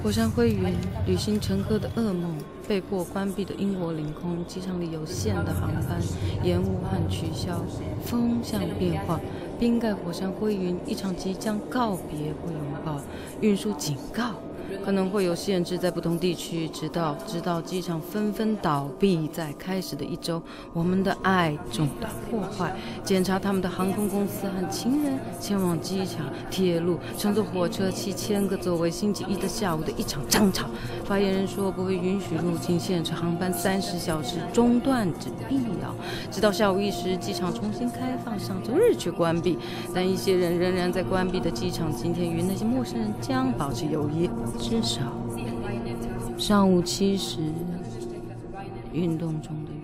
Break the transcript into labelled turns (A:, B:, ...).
A: 火山灰云，旅行乘客的噩梦。被迫关闭的英国领空，机场里有限的航班延误和取消，风向变化，冰盖火山灰云，一场即将告别或拥抱，运输警告。可能会有限制在不同地区，直到机场纷纷倒闭。在开始的一周，我们的爱重大破坏。检查他们的航空公司和情人前往机场、铁路，乘坐火车7000个座位。星期一的下午的一场争吵，发言人说不会允许入境限制航班30小时中断之必要。直到下午1时，机场重新开放，上周日却关闭。但一些人仍然在关闭的机场，今天与那些陌生人将保持友谊。至少上午7时，运动中的